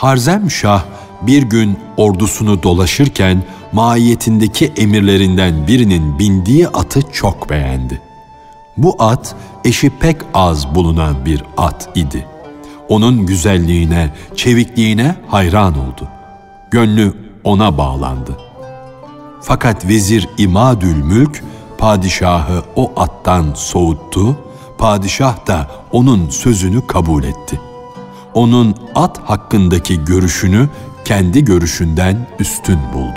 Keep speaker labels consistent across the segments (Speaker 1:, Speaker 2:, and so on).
Speaker 1: Harzemşah bir gün ordusunu dolaşırken maiyetindeki emirlerinden birinin bindiği atı çok beğendi. Bu at eşi pek az bulunan bir at idi. Onun güzelliğine, çevikliğine hayran oldu. Gönlü ona bağlandı. Fakat Vezir İmadülmülk padişahı o attan soğuttu, padişah da onun sözünü kabul etti. Onun at hakkındaki görüşünü kendi görüşünden üstün buldu.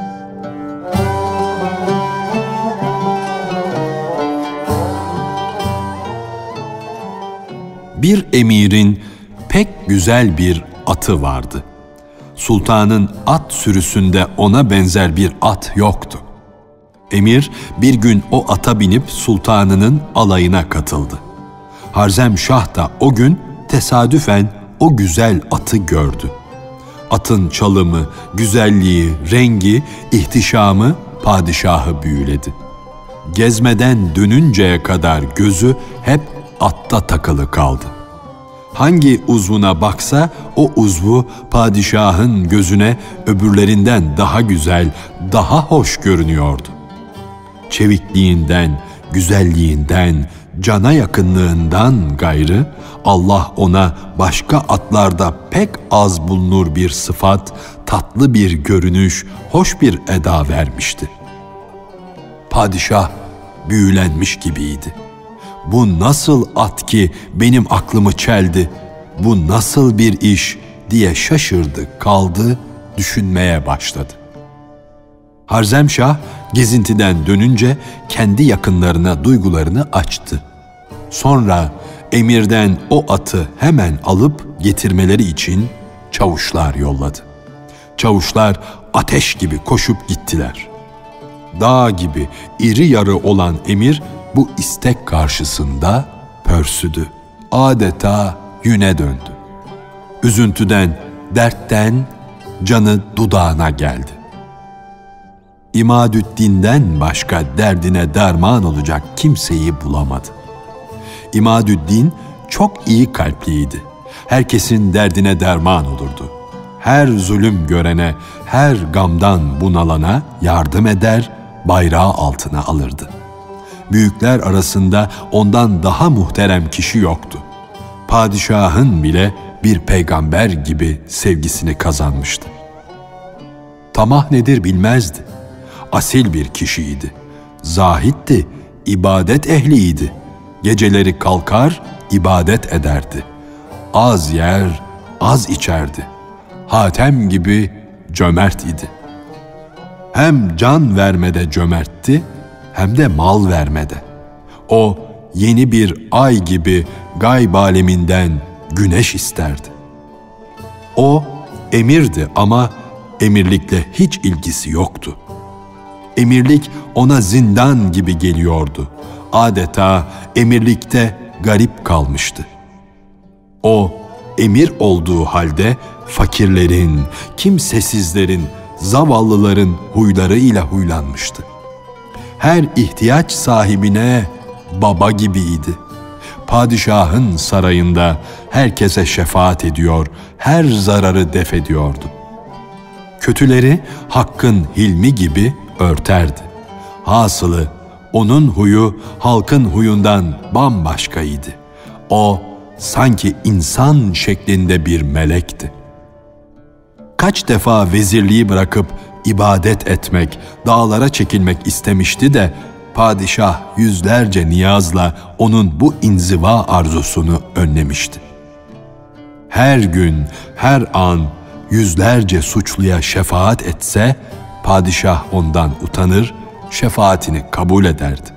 Speaker 1: Bir emirin pek güzel bir atı vardı. Sultanın at sürüsünde ona benzer bir at yoktu. Emir bir gün o ata binip sultanının alayına katıldı. Harzemşah da o gün tesadüfen o güzel atı gördü. Atın çalımı, güzelliği, rengi, ihtişamı padişahı büyüledi. Gezmeden dönünceye kadar gözü hep atta takılı kaldı. Hangi uzvuna baksa o uzvu padişahın gözüne öbürlerinden daha güzel, daha hoş görünüyordu. Çevikliğinden, güzelliğinden, cana yakınlığından gayrı Allah ona başka atlarda pek az bulunur bir sıfat, tatlı bir görünüş, hoş bir eda vermişti. Padişah büyülenmiş gibiydi. Bu nasıl at ki benim aklımı çeldi, bu nasıl bir iş diye şaşırdı, kaldı, düşünmeye başladı. Harzemşah gezintiden dönünce kendi yakınlarına duygularını açtı. Sonra emirden o atı hemen alıp getirmeleri için çavuşlar yolladı. Çavuşlar ateş gibi koşup gittiler. Dağ gibi iri yarı olan emir bu istek karşısında pörsüdü. Adeta yüne döndü. Üzüntüden, dertten canı dudağına geldi. İmadüddin'den başka derdine derman olacak kimseyi bulamadı. İmadüddin çok iyi kalpliydi. Herkesin derdine derman olurdu. Her zulüm görene, her gamdan bunalana yardım eder, bayrağı altına alırdı. Büyükler arasında ondan daha muhterem kişi yoktu. Padişahın bile bir peygamber gibi sevgisini kazanmıştı. Tamah nedir bilmezdi. Asil bir kişiydi. Zahitti, ibadet ehliydi. Geceleri kalkar, ibadet ederdi. Az yer, az içerdi. Hatem gibi cömert idi. Hem can vermede cömertti, hem de mal vermede. O yeni bir ay gibi gayb aleminden güneş isterdi. O emirdi ama emirlikle hiç ilgisi yoktu. Emirlik ona zindan gibi geliyordu. Adeta emirlikte garip kalmıştı. O emir olduğu halde fakirlerin, kimsesizlerin, zavallıların huylarıyla huylanmıştı. Her ihtiyaç sahibine baba gibiydi. Padişahın sarayında herkese şefaat ediyor, her zararı def ediyordu. Kötüleri hakkın hilmi gibi örterdi. Hasılı onun huyu halkın huyundan bambaşkaydı. O sanki insan şeklinde bir melekti. Kaç defa vezirliği bırakıp ibadet etmek, dağlara çekilmek istemişti de padişah yüzlerce niyazla onun bu inziva arzusunu önlemişti. Her gün, her an yüzlerce suçluya şefaat etse, padişah ondan utanır, şefaatini kabul ederdi.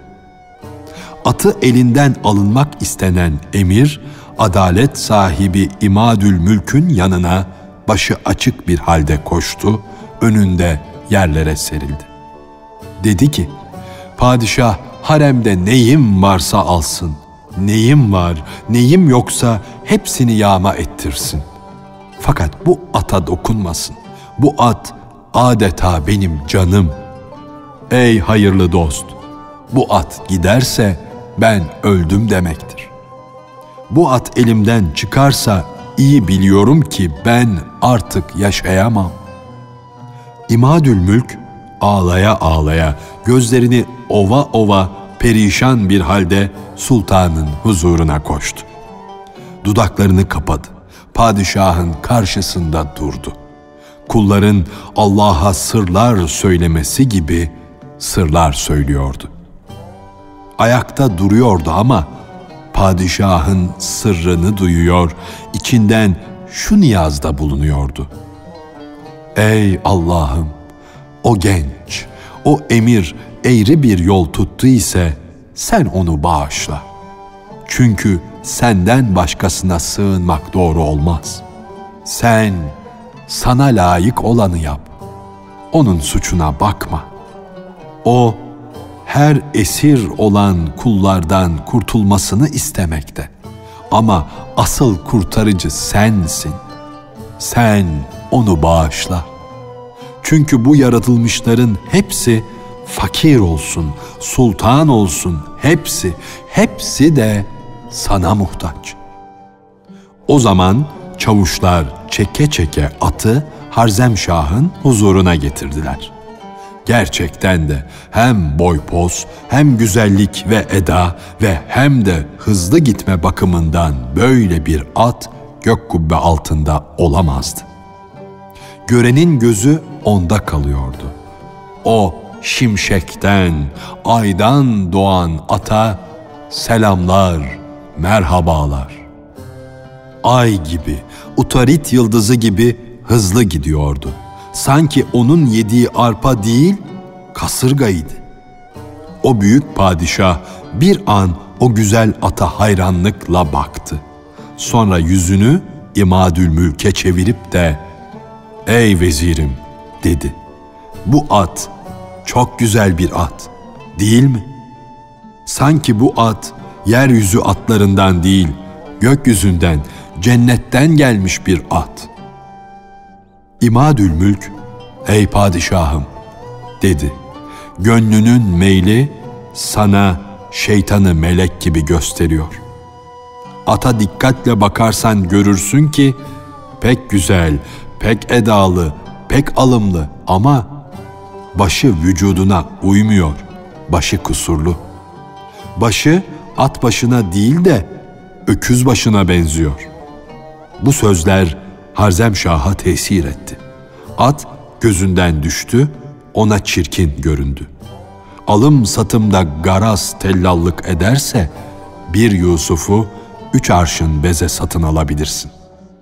Speaker 1: Atı elinden alınmak istenen emir, adalet sahibi İmadülmülk'ün yanına başı açık bir halde koştu, önünde yerlere serildi. Dedi ki, padişah haremde neyim varsa alsın, neyim var, neyim yoksa hepsini yağma ettirsin. Fakat bu ata dokunmasın. Bu at adeta benim canım. Ey hayırlı dost, bu at giderse ben öldüm demektir. Bu at elimden çıkarsa iyi biliyorum ki ben artık yaşayamam. İmadülmülk ağlaya ağlaya, gözlerini ova ova, perişan bir halde sultanın huzuruna koştu. Dudaklarını kapadı. Padişahın karşısında durdu. Kulların Allah'a sırlar söylemesi gibi sırlar söylüyordu. Ayakta duruyordu ama padişahın sırrını duyuyor, içinden şu niyazda bulunuyordu: Ey Allah'ım, o genç, o emir eğri bir yol tuttu ise sen onu bağışla. Çünkü senden başkasına sığınmak doğru olmaz. Sen sana layık olanı yap. Onun suçuna bakma. O her esir olan kullardan kurtulmasını istemekte. Ama asıl kurtarıcı sensin. Sen onu bağışla. Çünkü bu yaratılmışların hepsi fakir olsun, sultan olsun, hepsi de sana muhtaç. O zaman çavuşlar çeke çeke atı Harzemşah'ın huzuruna getirdiler. Gerçekten de hem boy poz, hem güzellik ve eda ve hem de hızlı gitme bakımından böyle bir at gök kubbe altında olamazdı. Görenin gözü onda kalıyordu. O şimşekten, aydan doğan ata selamlar, merhabalar. Ay gibi, utarit yıldızı gibi hızlı gidiyordu. Sanki onun yediği arpa değil, kasırgaydı. O büyük padişah bir an o güzel ata hayranlıkla baktı. Sonra yüzünü İmadülmülk'e çevirip de "Ey vezirim," dedi. "Bu at çok güzel bir at, değil mi? Sanki bu at yeryüzü atlarından değil, gökyüzünden, cennetten gelmiş bir at." İmadülmülk, "Ey padişahım," dedi. "Gönlünün meyli sana şeytanı melek gibi gösteriyor. Ata dikkatle bakarsan görürsün ki pek güzel, pek edalı, pek alımlı ama başı vücuduna uymuyor, başı kusurlu. Başı at başına değil de öküz başına benziyor." Bu sözler Harzemşah'a tesir etti. At gözünden düştü, ona çirkin göründü. Alım satımda garaz tellallık ederse bir Yusuf'u 3 arşın beze satın alabilirsin.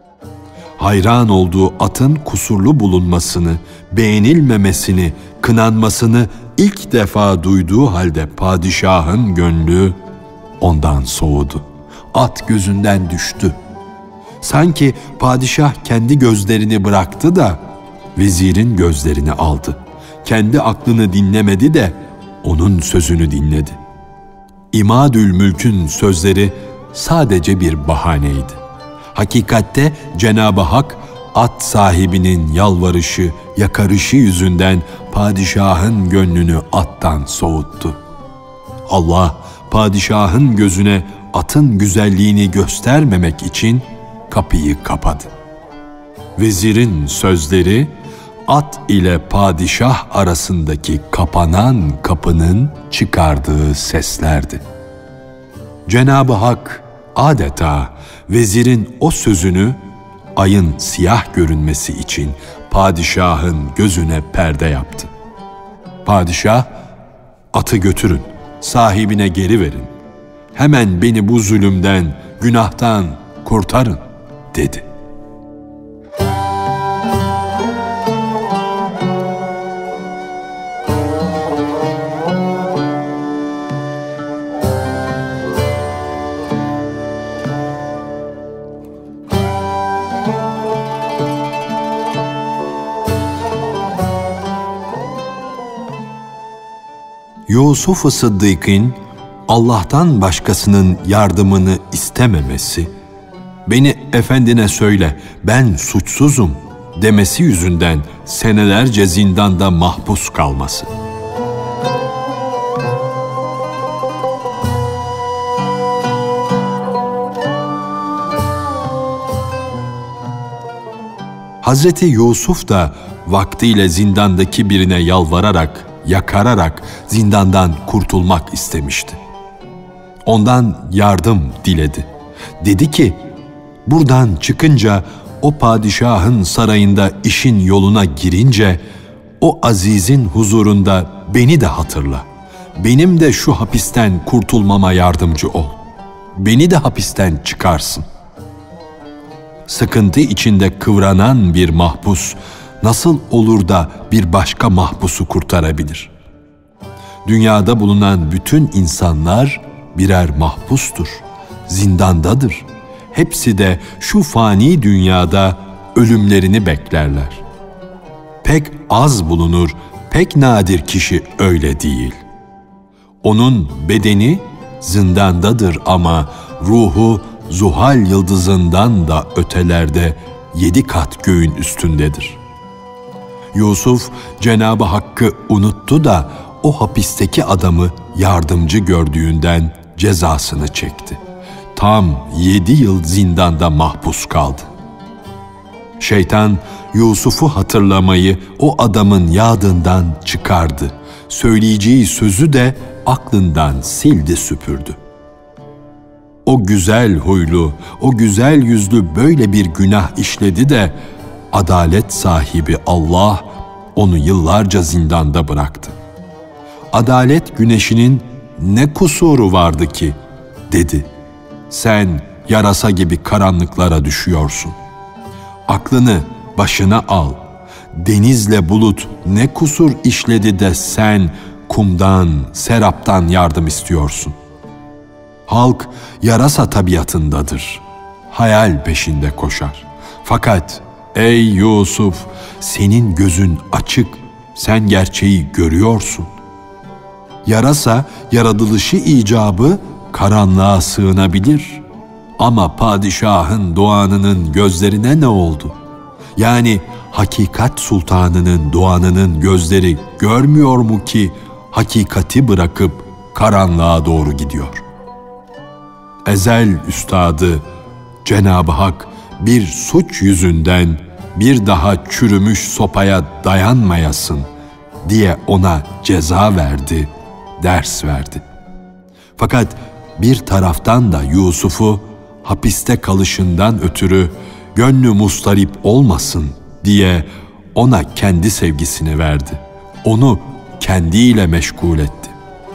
Speaker 1: Hayran olduğu atın kusurlu bulunmasını, beğenilmemesini, kınanmasını ilk defa duyduğu halde padişahın gönlü ondan soğudu. At gözünden düştü. Sanki padişah kendi gözlerini bıraktı da vezirin gözlerini aldı. Kendi aklını dinlemedi de onun sözünü dinledi. İmadülmülk'ün sözleri sadece bir bahaneydi. Hakikatte Cenab-ı Hak at sahibinin yalvarışı, yakarışı yüzünden padişahın gönlünü attan soğuttu. Allah padişahın gözüne atın güzelliğini göstermemek için kapıyı kapadı. Vezirin sözleri at ile padişah arasındaki kapanan kapının çıkardığı seslerdi. Cenab-ı Hak adeta vezirin o sözünü ayın siyah görünmesi için padişahın gözüne perde yaptı. Padişah, "Atı götürün, sahibine geri verin. Hemen beni bu zulümden, günahtan kurtarın," dedi. Yusuf-u Sıddık'ın Allah'tan başkasının yardımını istememesi, "Beni efendine söyle, ben suçsuzum," demesi yüzünden senelerce zindanda mahpus kalması. Hazreti Yusuf da vaktiyle zindandaki birine yalvararak, yakararak zindandan kurtulmak istemişti. Ondan yardım diledi. Dedi ki, buradan çıkınca o padişahın sarayında işin yoluna girince o azizin huzurunda beni de hatırla. Benim de şu hapisten kurtulmama yardımcı ol. Beni de hapisten çıkarsın. Sıkıntı içinde kıvranan bir mahpus nasıl olur da bir başka mahpusu kurtarabilir? Dünyada bulunan bütün insanlar birer mahpustur, zindandadır. Hepsi de şu fani dünyada ölümlerini beklerler. Pek az bulunur, pek nadir kişi öyle değil. Onun bedeni zindandadır ama ruhu Zuhal yıldızından da ötelerde 7 kat göğün üstündedir. Yusuf Cenab-ı Hakk'ı unuttu da o hapisteki adamı yardımcı gördüğünden cezasını çekti. Tam 7 yıl zindanda mahpus kaldı. Şeytan Yusuf'u hatırlamayı o adamın yadından çıkardı. Söyleyeceği sözü de aklından sildi süpürdü. O güzel huylu, o güzel yüzlü böyle bir günah işledi de adalet sahibi Allah onu yıllarca zindanda bıraktı. Adalet güneşinin ne kusuru vardı ki dedi. Sen yarasa gibi karanlıklara düşüyorsun. Aklını başına al. Denizle bulut ne kusur işledi de sen kumdan, seraptan yardım istiyorsun. Halk yarasa tabiatındadır. Hayal peşinde koşar. Fakat ey Yusuf, senin gözün açık, sen gerçeği görüyorsun. Yarasa yaratılışı icabı karanlığa sığınabilir. Ama padişahın doğanının gözlerine ne oldu? Yani hakikat sultanının doğanının gözleri görmüyor mu ki hakikati bırakıp karanlığa doğru gidiyor? Ezel üstadı Cenab-ı Hak bir suç yüzünden bir daha çürümüş sopaya dayanmayasın diye ona ceza verdi, ders verdi. Fakat bir taraftan da Yusuf'u hapiste kalışından ötürü gönlü mustarip olmasın diye ona kendi sevgisini verdi. Onu kendiyle meşgul etti.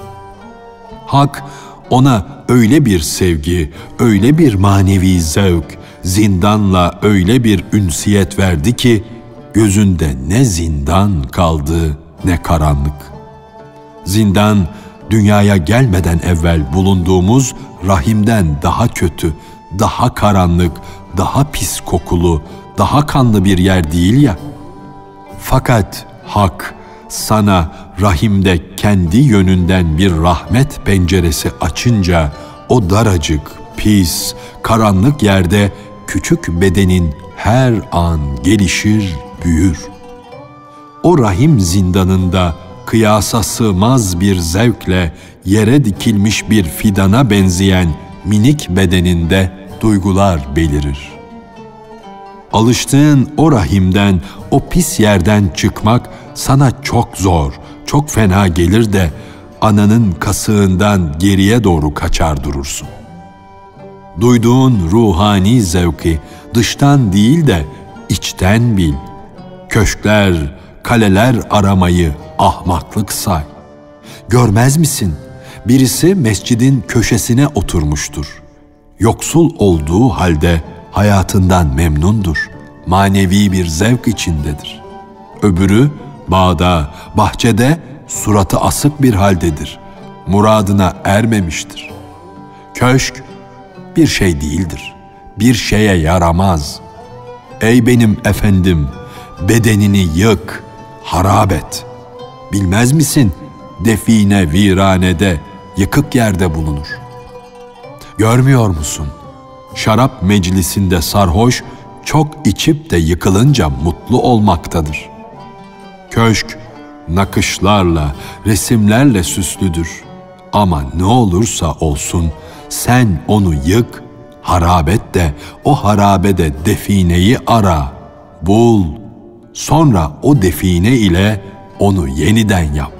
Speaker 1: Hak ona öyle bir sevgi, öyle bir manevi zevk, zindanla öyle bir ünsiyet verdi ki gözünde ne zindan kaldı ne karanlık. Zindan dünyaya gelmeden evvel bulunduğumuz rahimden daha kötü, daha karanlık, daha pis kokulu, daha kanlı bir yer değil ya. Fakat Hak sana rahimde kendi yönünden bir rahmet penceresi açınca o daracık, pis, karanlık yerde küçük bedenin her an gelişir, büyür. O rahim zindanında kıyasa sığmaz bir zevkle yere dikilmiş bir fidana benzeyen minik bedeninde duygular belirir. Alıştığın o rahimden, o pis yerden çıkmak sana çok zor, çok fena gelir de ananın kasığından geriye doğru kaçar durursun. Duyduğun ruhani zevki dıştan değil de içten bil. Köşkler, kaleler aramayı ahmaklık say. Görmez misin? Birisi mescidin köşesine oturmuştur. Yoksul olduğu halde hayatından memnundur. Manevi bir zevk içindedir. Öbürü bağda, bahçede suratı asık bir haldedir. Muradına ermemiştir. Köşk bir şey değildir. Bir şeye yaramaz. Ey benim efendim, bedenini yık, harap et. Bilmez misin? Define viranede, yıkık yerde bulunur. Görmüyor musun? Şarap meclisinde sarhoş, çok içip de yıkılınca mutlu olmaktadır. Köşk, nakışlarla, resimlerle süslüdür. Ama ne olursa olsun, sen onu yık, harabet de, o harabede defineyi ara, bul, sonra o define ile onu yeniden yap.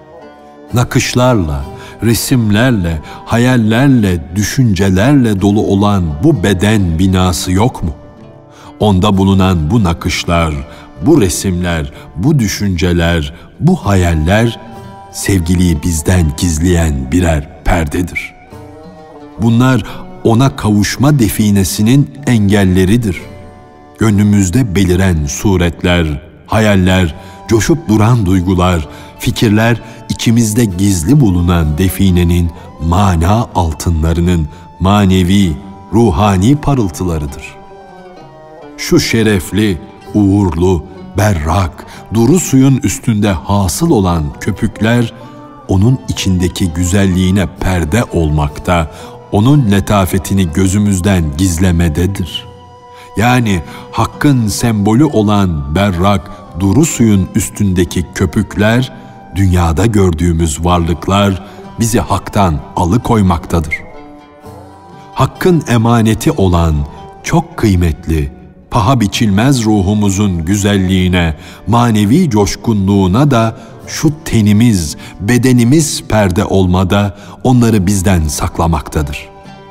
Speaker 1: Nakışlarla, resimlerle, hayallerle, düşüncelerle dolu olan bu beden binası yok mu? Onda bulunan bu nakışlar, bu resimler, bu düşünceler, bu hayaller sevgiliyi bizden gizleyen birer perdedir. Bunlar ona kavuşma definesinin engelleridir. Gönlümüzde beliren suretler, hayaller, coşup duran duygular, fikirler içimizde gizli bulunan definenin mana altınlarının manevi, ruhani parıltılarıdır. Şu şerefli, uğurlu, berrak, duru suyun üstünde hasıl olan köpükler, onun içindeki güzelliğine perde olmakta, onun letafetini gözümüzden gizlemededir. Yani Hakk'ın sembolü olan berrak, duru suyun üstündeki köpükler, dünyada gördüğümüz varlıklar bizi Hak'tan alıkoymaktadır. Hakk'ın emaneti olan çok kıymetli, paha biçilmez ruhumuzun güzelliğine, manevi coşkunluğuna da şu tenimiz, bedenimiz perde olmada onları bizden saklamaktadır.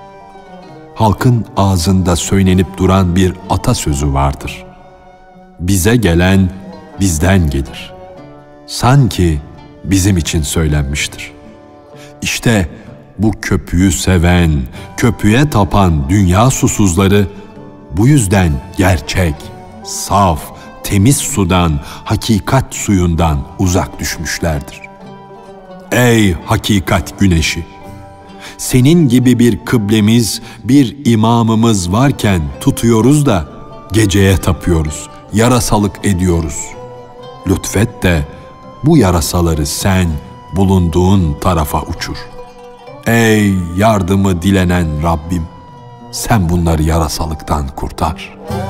Speaker 1: Halkın ağzında söylenip duran bir atasözü vardır. Bize gelen bizden gelir. Sanki bizim için söylenmiştir. İşte bu köpüğü seven, köpüğe tapan dünya susuzları bu yüzden gerçek, saf, temiz sudan, hakikat suyundan uzak düşmüşlerdir. Ey hakikat güneşi! Senin gibi bir kıblemiz, bir imamımız varken tutuyoruz da geceye tapıyoruz, yarasalık ediyoruz. Lütfet de bu yarasaları sen bulunduğun tarafa uçur. Ey yardımı dilenen Rabbim! Sen bunları yarasalıktan kurtar.